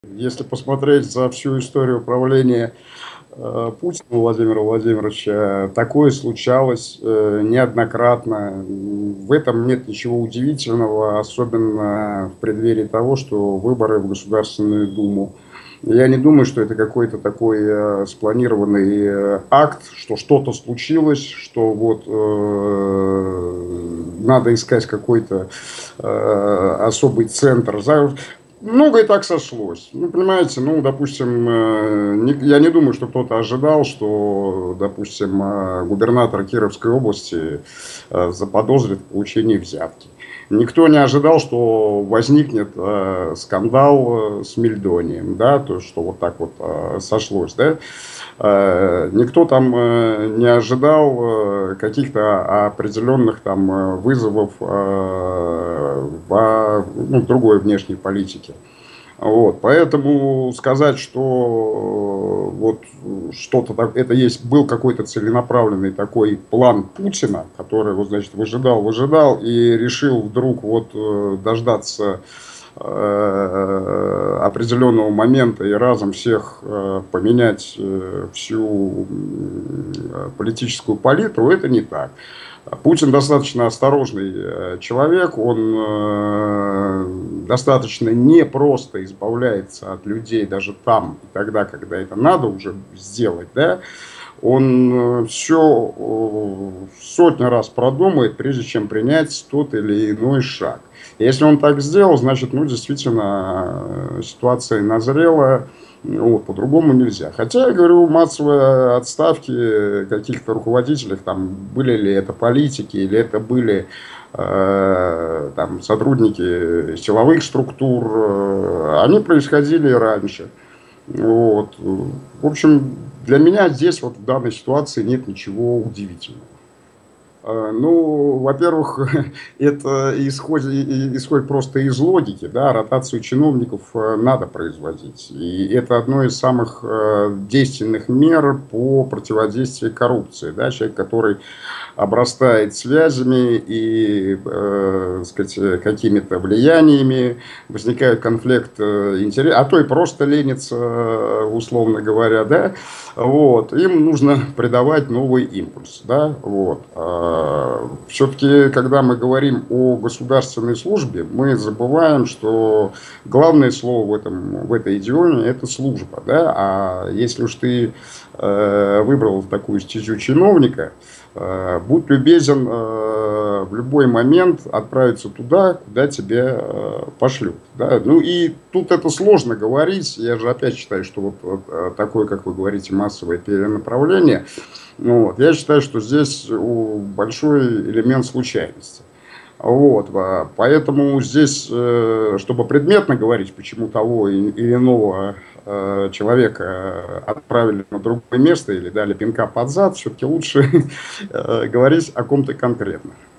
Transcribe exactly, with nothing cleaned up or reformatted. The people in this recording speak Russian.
Если посмотреть за всю историю правления, э, Путина Владимира Владимировича, такое случалось, э, неоднократно. М, в этом нет ничего удивительного, особенно в преддверии того, что выборы в Государственную Думу. Я не думаю, что это какой-то такой, э, спланированный, э, акт, что что-то случилось, что вот, э, надо искать какой-то, э, особый центр. За многое так сошлось. Ну, понимаете, ну, допустим, э, не я не думаю, что кто-то ожидал, что, допустим, э, губернатор Кировской области, э, заподозрит в получении взятки. Никто не ожидал, что возникнет, э, скандал, э, с Мельдонием, да, то есть, что вот так вот, э, сошлось, да. Э, никто там, э, не ожидал, э, каких-то определенных там, э, вызовов, э, во ну, другой внешней политике. Вот, поэтому сказать, что вот что-то так, это есть был какой-то целенаправленный такой план Путина, который вот, значит, выжидал, выжидал и решил вдруг вот, э, дождаться, э, определенного момента и разом всех, э, поменять, э, всю, м, э, политическую палитру, это не так. Путин достаточно осторожный, э, человек, он, э, достаточно не просто избавляется от людей даже там и тогда, когда это надо уже сделать, да. Он, все сотни раз продумает, прежде чем принять тот или иной шаг. Если он так сделал, значит, ну, действительно, э, ситуация назрела, вот, по-другому нельзя. Хотя, я говорю, массовые отставки каких-то руководителей, там, были ли это политики, или это были, э, там, сотрудники силовых структур, э, они происходили и раньше. Вот. В общем, для меня здесь вот в данной ситуации нет ничего удивительного. Э, ну, во-первых, это исходит, исходит просто из логики, да, ротацию чиновников э, надо производить. И это одно из самых э, действенных мер по противодействию коррупции. Да, человек, который обрастает связями и, э, сказать, какими-то влияниями, возникает конфликт э, интересов, а то и просто ленится, э, условно говоря, да, вот, им нужно придавать новый импульс, да, вот. Все-таки, когда мы говорим о государственной службе, мы забываем, что главное слово в, этом, в этой идиоме – это служба, да, а если уж ты э, выбрал такую стезю чиновника, э, будь любезен э, в любой момент отправиться туда, куда тебя э, пошлют, да. Ну и тут это сложно говорить, я же опять считаю, что вот, вот такое, как вы говорите, массовое перенаправление, ну, вот, я считаю, что здесь большой элемент случайности. Вот, а, поэтому здесь, э, чтобы предметно говорить, почему того или иного э, человека отправили на другое место или дали пинка под зад, все-таки лучше э, говорить о ком-то конкретно.